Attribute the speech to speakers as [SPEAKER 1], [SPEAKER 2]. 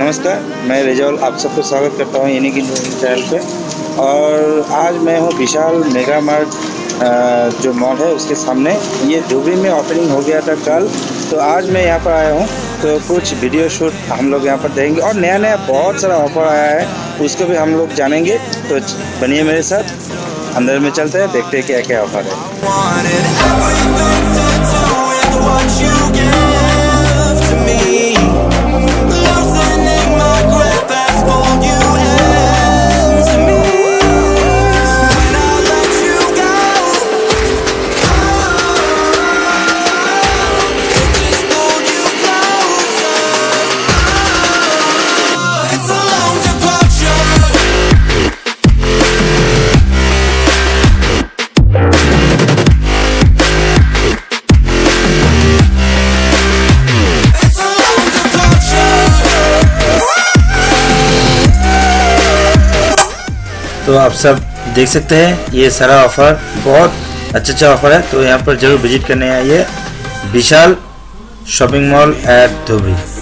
[SPEAKER 1] नमस्कार, मैं रिजवाल आप सबको स्वागत करता हूँ यानी कि चैनल पे। और आज मैं हूँ विशाल मेगा मार्ट जो मॉल है उसके सामने। ये धुबरी में ओपनिंग हो गया था कल, तो आज मैं यहाँ पर आया हूँ। तो कुछ वीडियो शूट हम लोग यहाँ पर देंगे और नया बहुत सारा ऑफर आया है, उसको भी हम लोग जानेंगे। तो बनिए मेरे साथ, अंदर में चलते हैं, देखते हैं क्या क्या ऑफर है। तो आप सब देख सकते हैं ये सारा ऑफर, बहुत अच्छा ऑफर है। तो यहाँ पर जरूर विजिट करने आइए, Vishal shopping mall at Dhubri.